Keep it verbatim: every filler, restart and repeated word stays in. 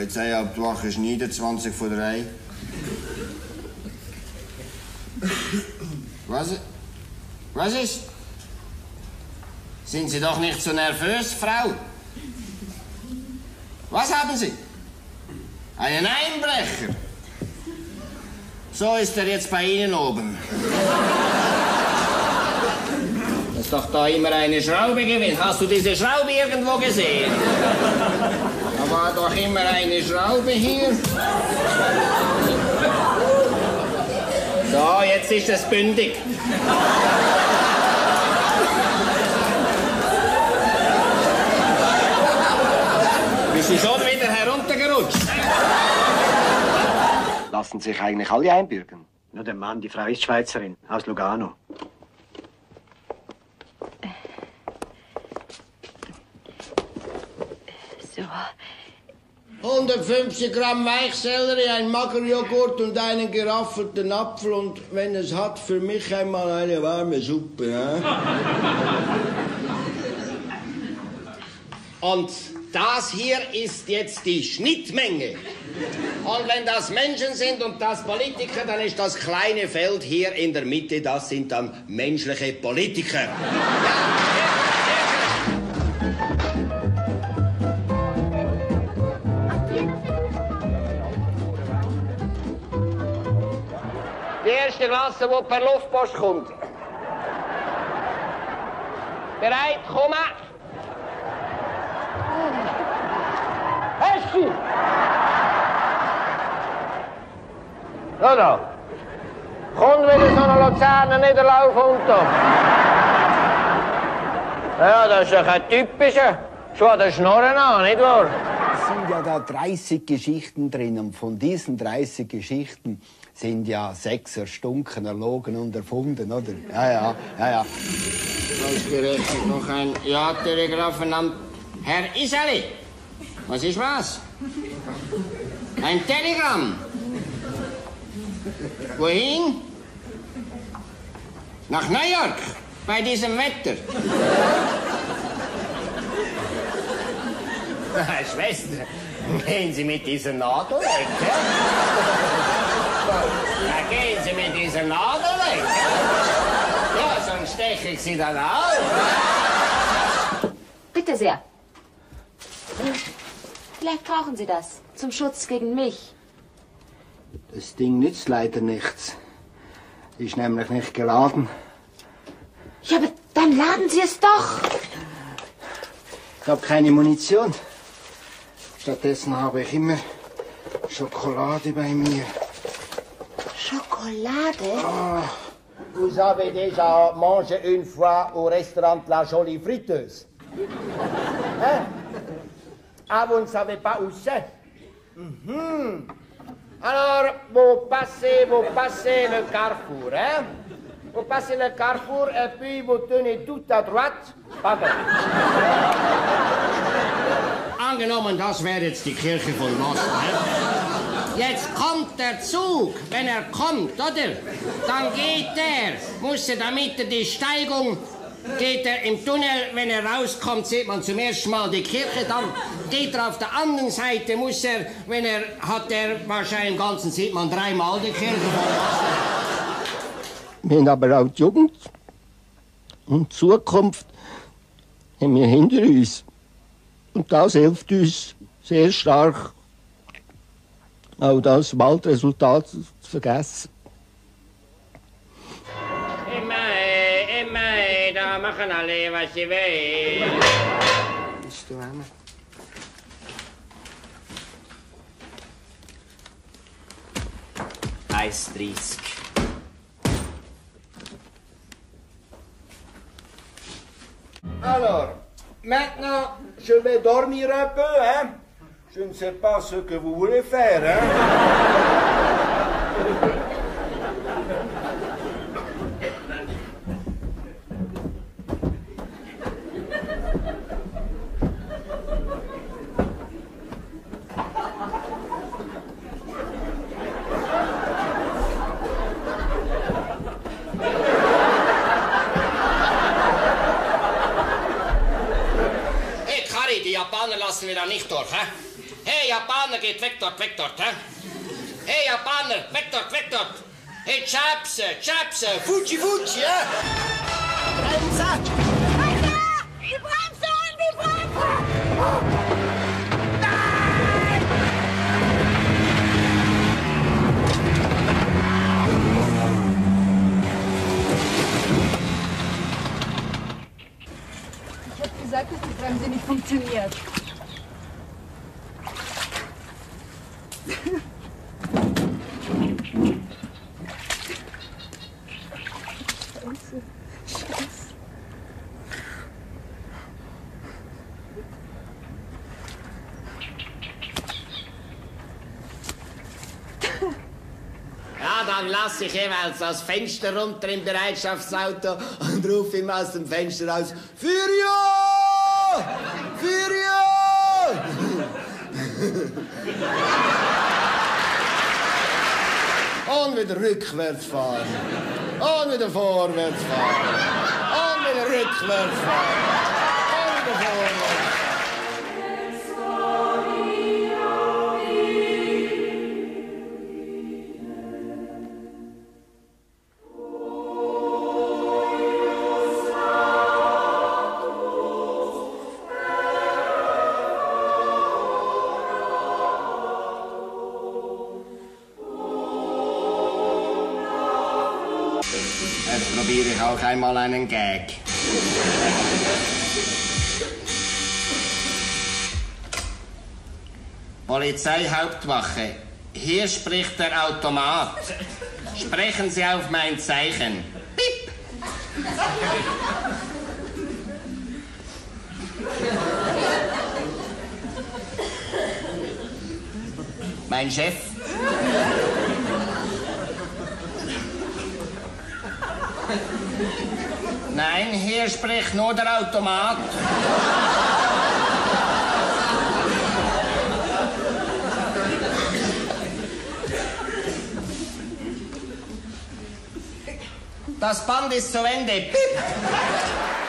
Polizei abwachen ist neunundzwanzig von der Reihe. Was? Was ist? Sind Sie doch nicht so nervös, Frau? Was haben Sie? Einen Einbrecher? So ist er jetzt bei Ihnen oben. Das ist doch da immer eine Schraube gewesen. Hast du diese Schraube irgendwo gesehen? Da war doch immer eine Schraube hier. So, jetzt ist es bündig. Bist du schon wieder heruntergerutscht? Lassen sich eigentlich alle einbürgern? Nur der Mann, die Frau ist Schweizerin, aus Lugano. So. hundertfünfzig Gramm Weichsellerie, ein Magerjoghurt und einen geraffelten Apfel und, wenn es hat, für mich einmal eine warme Suppe. He? Und das hier ist jetzt die Schnittmenge. Und wenn das Menschen sind und das Politiker, dann ist das kleine Feld hier in der Mitte, das sind dann menschliche Politiker. Ja. Die erste Klasse, die per Luftpost kommt. Bereit, kommen. Hast du? So, da. Kommt wieder so eine Luzerner Niederlauf unter. Ja, das ist doch ein typischer. Schau den Schnorren an, nicht wahr? Es sind ja da dreißig Geschichten drin und von diesen dreißig Geschichten sind ja sechs erstunken, erlogen und erfunden, oder? Ja, ja, ja, ja. Ausgerechnet noch ein Ja-Telegramm an Herr Iseli. Was ist was? Ein Telegramm. Wohin? Nach New York, bei diesem Wetter. Schwester, gehen Sie mit dieser Nadel weg, ja? Ja, gehen Sie mit dieser Nadel weg, ja? Ja, sonst steche ich Sie dann auf. Bitte sehr. Vielleicht brauchen Sie das zum Schutz gegen mich. Das Ding nützt leider nichts. Ist nämlich nicht geladen. Ja, aber dann laden Sie es doch. Ich habe keine Munition. Stattdessen habe ich immer Schokolade bei mir. Schokolade? Ah. Vous avez déjà mangé une fois au restaurant La Jolie Friteuse? Hein? Ah, vous ne savez pas où c'est? Mm-hmm. Alors, vous passez, vous passez le carrefour, hein? Vous passez le carrefour et puis vous tenez tout à droite. Pardon. Angenommen, das wäre jetzt die Kirche von Most, ne? Jetzt kommt der Zug. Wenn er kommt, oder? Dann geht er. Muss er, damit er die Steigung, geht er im Tunnel. Wenn er rauskommt, sieht man zum ersten Mal die Kirche. Dann geht er auf der anderen Seite, muss er, wenn er, hat er wahrscheinlich im Ganzen, sieht man dreimal die Kirche von Most. Wir haben aber auch die Jugend und die Zukunft haben wir hinter uns. Und das hilft uns sehr stark, auch das Wahlresultat zu vergessen. Immer, immer, da machen alle, was sie wollen. Bist du einer? eins dreißig. Alors, maintenant, je vais dormir un peu, hein? Je ne sais pas ce que vous voulez faire, hein? Hey, Kari, die Japaner lassen wir da nicht durch, hä? Hey, Japaner, geht weg dort, weg dort, hä? Hey, Japaner, weg dort, weg dort. Hey, Chapse, Chapse, Fuji, Fuji, hä? Bremse! Die Bremse, die Bremse! Ich hab gesagt, dass die Bremse nicht funktioniert. Scheiße, Scheiße. Ja, dann lasse ich jeweils das Fenster runter im Bereitschaftsauto und rufe ihm aus dem Fenster raus: Furio! Furio! Und wieder rückwärts fahren. Und wieder vorwärts fahren. Und wieder rückwärts fahren. Und wieder vorwärts. Jetzt probiere ich auch einmal einen Gag. Polizeihauptwache, hier spricht der Automat. Sprechen Sie auf mein Zeichen. Piep! Mein Chef. Nein, hier spricht nur der Automat. Das Band ist zu Ende. Piep.